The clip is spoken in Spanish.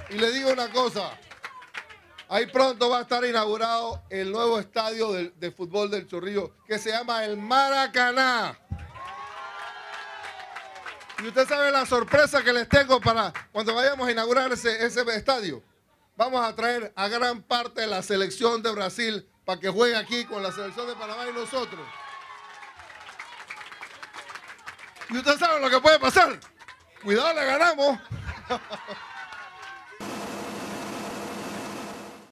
Y le digo una cosa, ahí pronto va a estar inaugurado el nuevo estadio de fútbol del Chorrillo, que se llama el Maracaná. Y usted sabe la sorpresa que les tengo para cuando vayamos a inaugurar ese estadio. Vamos a traer a gran parte de la selección de Brasil para que juegue aquí con la selección de Panamá y nosotros. Y usted sabe lo que puede pasar. Cuidado, le ganamos.